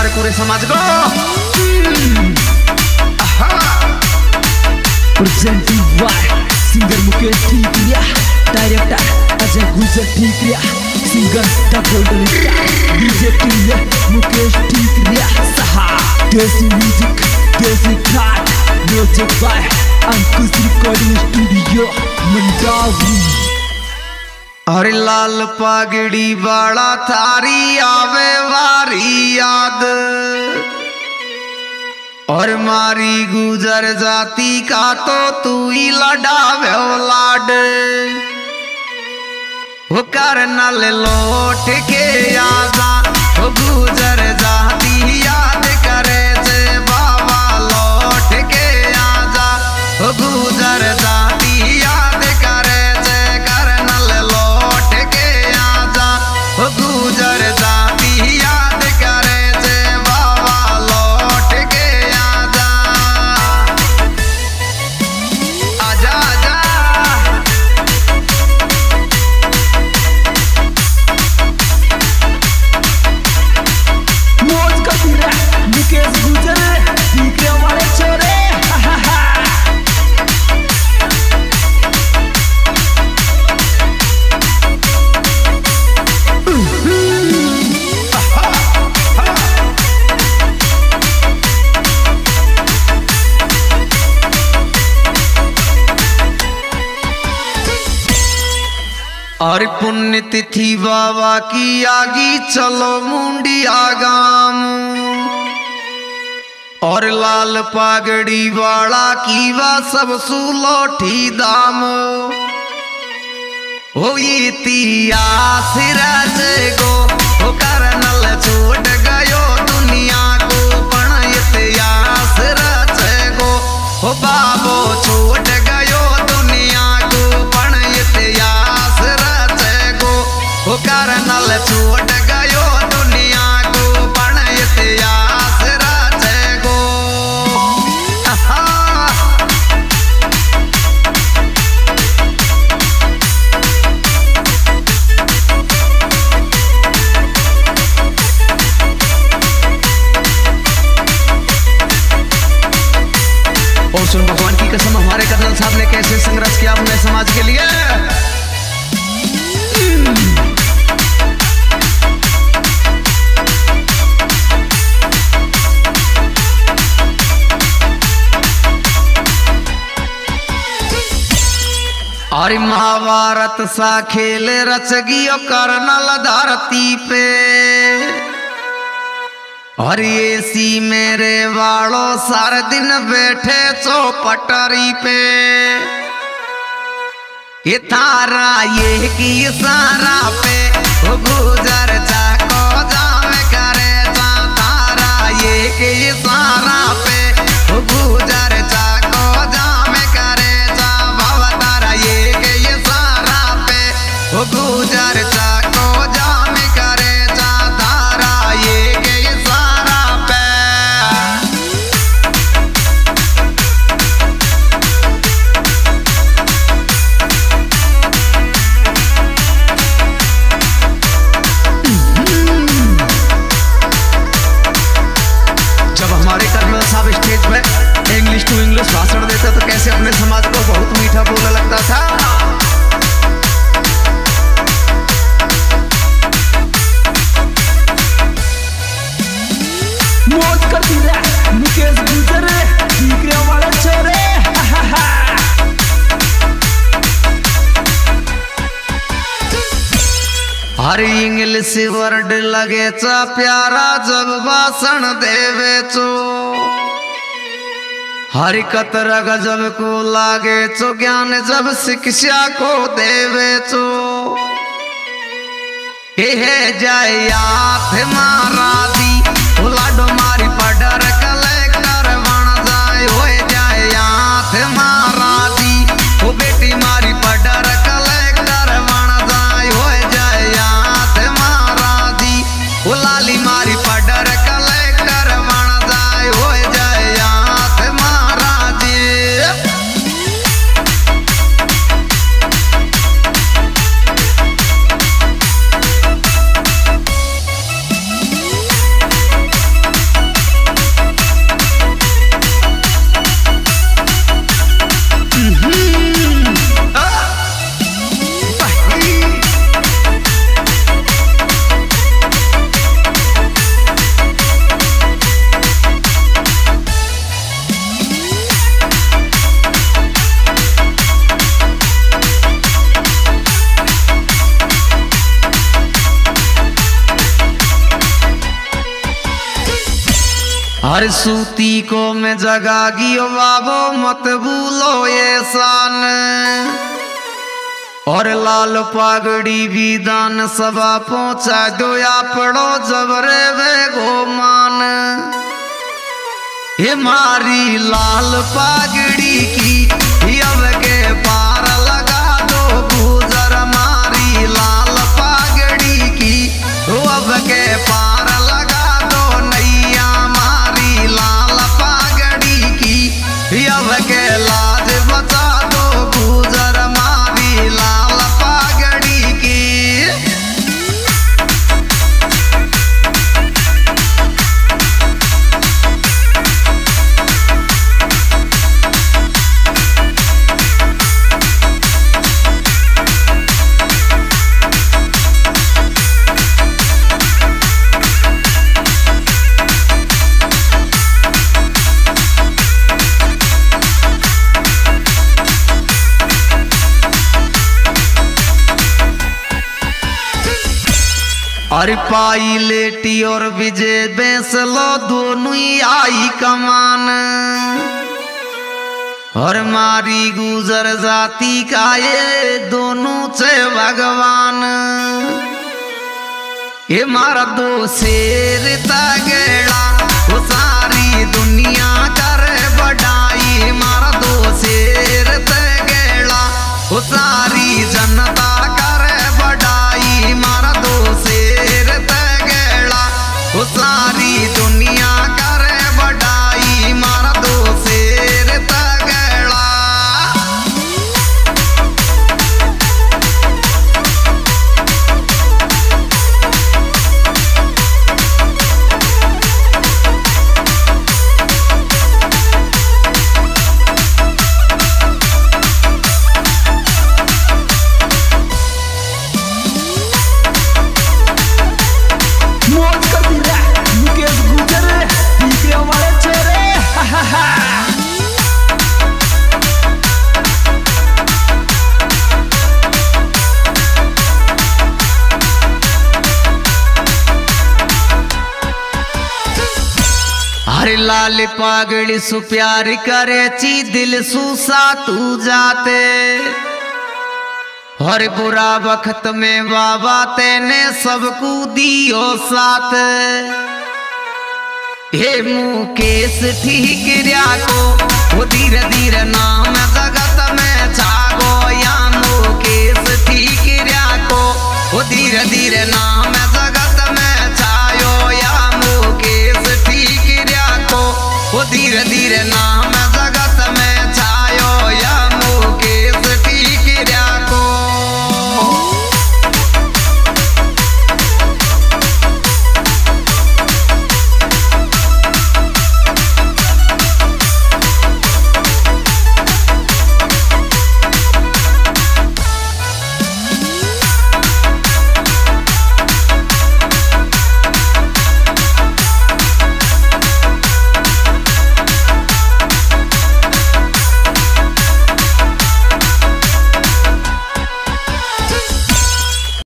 हमारे पूरे समाज को। Presenting by singer Mukesh Thikariya, director Ajay Gujar Thikariya, singer the golden star DJ TA Mukesh Thikariya सहा। देसी म्यूजिक देसी ठाट music by Ankush recording studio Mandawi. हरे लाल पागड़ी वाला थारी आवे वारी याद, और मारी गुजर जाती का तो तू ही लड़ावे लाड। वो कर नल लौट के आजा, वो गुजर जाती याद करे जे बाबा लौट के आजा। वो गुजर जाती याद करे जे कर नल लौट के आजा। वो गुजर जाती याद करे जे बाबा लौट के आजा। आजा आजा मौज का पूरा मुकेश गुजर ठीकरिया वाले छोरे। और पुण्य तिथि बाबा की आगी चलो मुंडिया गाम, और लाल पागड़ी वाला की वा सब सुलोठी दाम। हो इतिहास राज गो हो करनल छूट गयो दुनिया को, पण इतिहास राज गो हो बाबो छूट गयो दुनिया को, पण इतिहास राज गो हो करनल छूट गयो दुनिया को, पण इतिहास राज गो। और सुन भगवान की कसम, हमारे कर्नल साहब ने कैसे संघर्ष किया अपने समाज के लिए। और महाभारत सा खेल रच गियो कर्नल धरती पे, और एसी मेरे वालों सारे दिन बैठे चौपटरी पे। ये थारा ये की सारा पे वो गुजर जाको जावे करे जा, तारा ये की सारा पे वो गुजर जाको जावे करे जा, बाबा तारा ये की सारा पे वो गुजर जाको जावे करे जा, तारा ये की सारा पे। जब हमारे कर्नल साहब स्टेज पे इंग्लिश टू इंग्लिश भाषण देते तो कैसे अपने समाज को बहुत मीठा बोलने लगता था। मौज का पूरा मुकेश गुजर ठीकरिया वाले छोरे। हर इंग्लिश वर्ड लगे चा प्यारा जब भाषण देवे चो, हरिकत गजब को लागे चो ज्ञान जब शिक्षा को देवे चो। हे जाए याथ मारा दी लाडो मारी पडर कलेक्टर बन जाए, हो जाए याथ मारा दी वो बेटी मारी पडर कलेक्टर बन जाए, हो जाए याथ मारा दी वो लाली मारी पडर कलेक्टर बन जाए, हो जाए याथ मारा दी। हर सूती को मैं जगागियो बाबो मत भूलो ये शान। और लाल पागड़ी भी दान सभा पहुंचा दो या पड़ो जबरे वे गो मान। ये मारी लाल पागड़ी की अब के पार लगा दो गुजर, मारी लाल पागड़ी की अब के पार लगा दो नैया, मारी लाल पागड़ी की अब के लाज बचा दो गुजर, मारी लाल पागड़ी की। अरे पाई लेटी और विजय बेसलो दोनों ही आई कमान। और मारी गुजर जाती का ये दोनों से भगवान। ये मारा दो शेर तगड़ा वो सारी दुनिया कर बढ़ाई, मारा दो शेर तगड़ा वो सारी जनता कर बढ़ाई, मारा दो शेर तगड़ा वो सारी दुनिया कर बढ़ाई, मारा दो शेर तगड़ा। हरे लाल पागड़ी सु प्यार करे ची दिल सु सा तू जाते। हर बुरा वक्त में बाबा तेने सबको दियो साथ। हे मुकेश ठीक रिया को वो धीरे धीरे नाम जगत में छागो, या मुकेश ठीक रिया को वो धीरे धीरे नाम